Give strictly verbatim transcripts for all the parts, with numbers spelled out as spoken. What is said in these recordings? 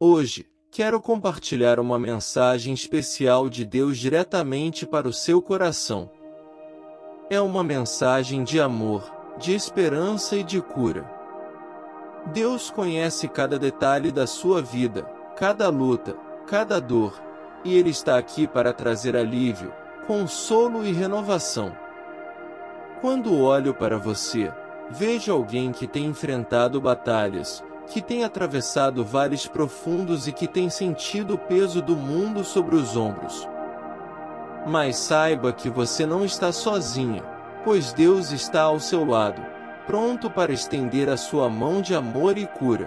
Hoje, quero compartilhar uma mensagem especial de Deus diretamente para o seu coração. É uma mensagem de amor, de esperança e de cura. Deus conhece cada detalhe da sua vida, cada luta, cada dor, e Ele está aqui para trazer alívio, consolo e renovação. Quando olho para você, vejo alguém que tem enfrentado batalhas, que tem atravessado vales profundos e que tem sentido o peso do mundo sobre os ombros. Mas saiba que você não está sozinha, pois Deus está ao seu lado, pronto para estender a sua mão de amor e cura.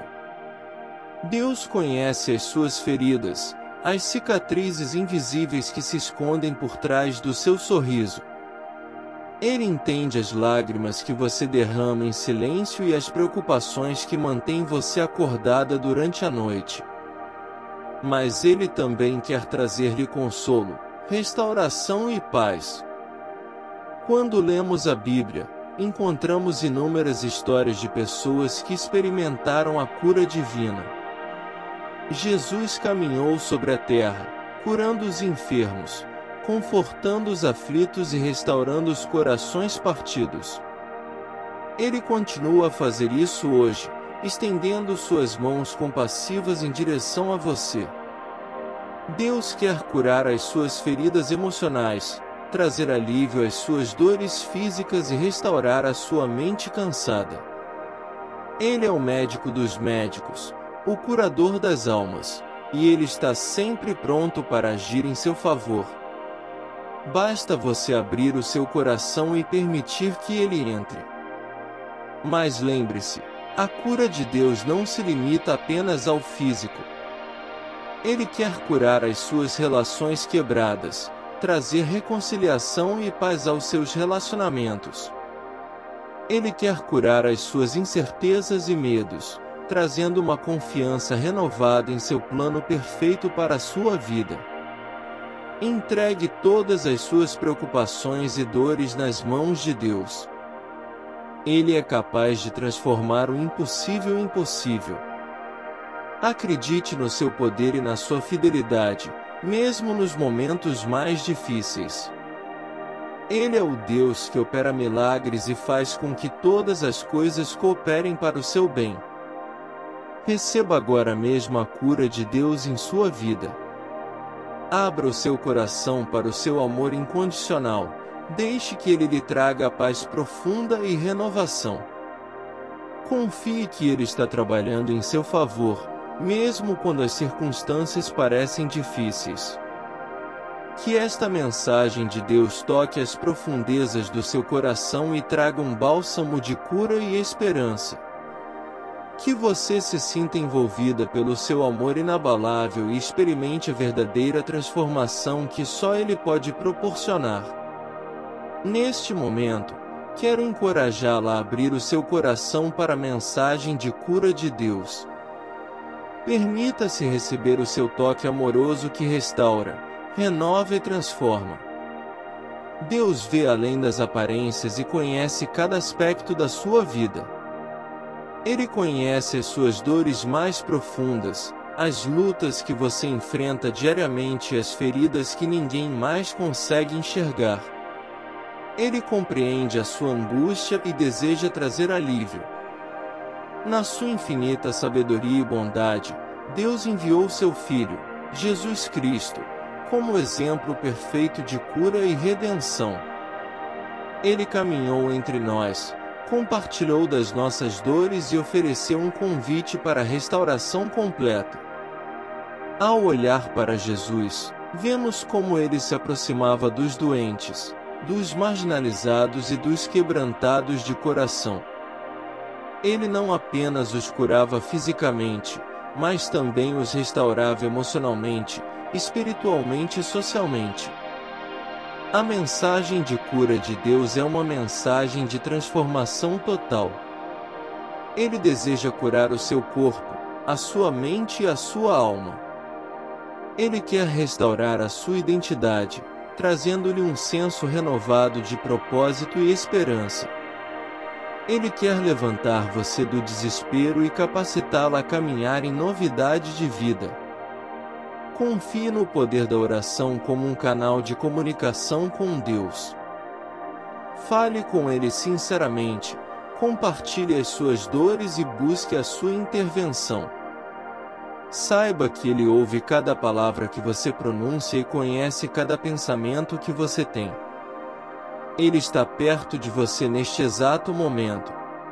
Deus conhece as suas feridas, as cicatrizes invisíveis que se escondem por trás do seu sorriso. Ele entende as lágrimas que você derrama em silêncio e as preocupações que mantêm você acordada durante a noite. Mas Ele também quer trazer-lhe consolo, restauração e paz. Quando lemos a Bíblia, encontramos inúmeras histórias de pessoas que experimentaram a cura divina. Jesus caminhou sobre a terra, curando os enfermos, confortando os aflitos e restaurando os corações partidos. Ele continua a fazer isso hoje, estendendo suas mãos compassivas em direção a você. Deus quer curar as suas feridas emocionais, trazer alívio às suas dores físicas e restaurar a sua mente cansada. Ele é o médico dos médicos, o curador das almas, e Ele está sempre pronto para agir em seu favor. Basta você abrir o seu coração e permitir que Ele entre. Mas lembre-se, a cura de Deus não se limita apenas ao físico. Ele quer curar as suas relações quebradas, trazer reconciliação e paz aos seus relacionamentos. Ele quer curar as suas incertezas e medos, trazendo uma confiança renovada em seu plano perfeito para a sua vida. Entregue todas as suas preocupações e dores nas mãos de Deus. Ele é capaz de transformar o impossível em possível. Acredite no seu poder e na sua fidelidade, mesmo nos momentos mais difíceis. Ele é o Deus que opera milagres e faz com que todas as coisas cooperem para o seu bem. Receba agora mesmo a cura de Deus em sua vida. Abra o seu coração para o seu amor incondicional. Deixe que Ele lhe traga a paz profunda e renovação. Confie que Ele está trabalhando em seu favor, mesmo quando as circunstâncias parecem difíceis. Que esta mensagem de Deus toque as profundezas do seu coração e traga um bálsamo de cura e esperança. Que você se sinta envolvida pelo seu amor inabalável e experimente a verdadeira transformação que só Ele pode proporcionar. Neste momento, quero encorajá-la a abrir o seu coração para a mensagem de cura de Deus. Permita-se receber o seu toque amoroso que restaura, renova e transforma. Deus vê além das aparências e conhece cada aspecto da sua vida. Ele conhece as suas dores mais profundas, as lutas que você enfrenta diariamente e as feridas que ninguém mais consegue enxergar. Ele compreende a sua angústia e deseja trazer alívio. Na sua infinita sabedoria e bondade, Deus enviou seu Filho, Jesus Cristo, como exemplo perfeito de cura e redenção. Ele caminhou entre nós, compartilhou das nossas dores e ofereceu um convite para a restauração completa. Ao olhar para Jesus, vemos como Ele se aproximava dos doentes, dos marginalizados e dos quebrantados de coração. Ele não apenas os curava fisicamente, mas também os restaurava emocionalmente, espiritualmente e socialmente. A mensagem de cura de Deus é uma mensagem de transformação total. Ele deseja curar o seu corpo, a sua mente e a sua alma. Ele quer restaurar a sua identidade, trazendo-lhe um senso renovado de propósito e esperança. Ele quer levantar você do desespero e capacitá-la a caminhar em novidade de vida. Confie no poder da oração como um canal de comunicação com Deus. Fale com Ele sinceramente, compartilhe as suas dores e busque a sua intervenção. Saiba que Ele ouve cada palavra que você pronuncia e conhece cada pensamento que você tem. Ele está perto de você neste exato momento.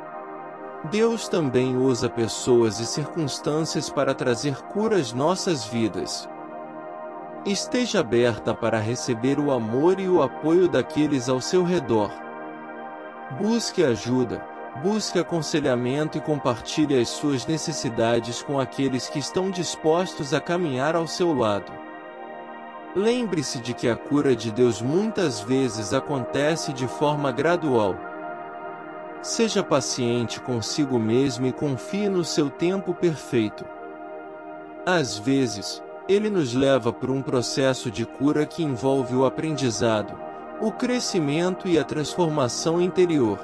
Deus também usa pessoas e circunstâncias para trazer cura às nossas vidas. Esteja aberta para receber o amor e o apoio daqueles ao seu redor. Busque ajuda, busque aconselhamento e compartilhe as suas necessidades com aqueles que estão dispostos a caminhar ao seu lado. Lembre-se de que a cura de Deus muitas vezes acontece de forma gradual. Seja paciente consigo mesmo e confie no seu tempo perfeito. Às vezes, Ele nos leva por um processo de cura que envolve o aprendizado, o crescimento e a transformação interior.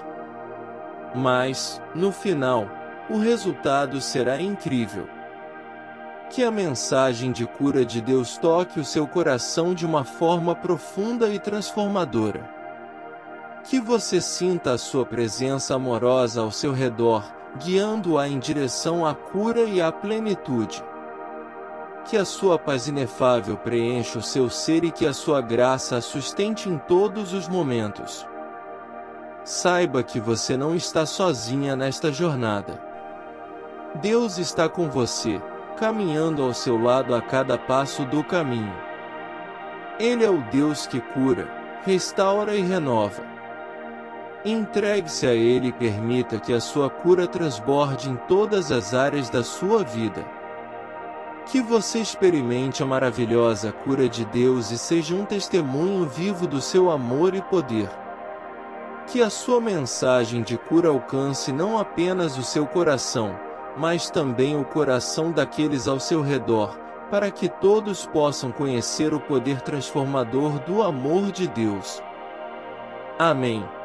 Mas, no final, o resultado será incrível. Que a mensagem de cura de Deus toque o seu coração de uma forma profunda e transformadora. Que você sinta a sua presença amorosa ao seu redor, guiando-a em direção à cura e à plenitude. Que a sua paz inefável preencha o seu ser e que a sua graça a sustente em todos os momentos. Saiba que você não está sozinha nesta jornada. Deus está com você, caminhando ao seu lado a cada passo do caminho. Ele é o Deus que cura, restaura e renova. Entregue-se a Ele e permita que a sua cura transborde em todas as áreas da sua vida. Que você experimente a maravilhosa cura de Deus e seja um testemunho vivo do seu amor e poder. Que a sua mensagem de cura alcance não apenas o seu coração, mas também o coração daqueles ao seu redor, para que todos possam conhecer o poder transformador do amor de Deus. Amém.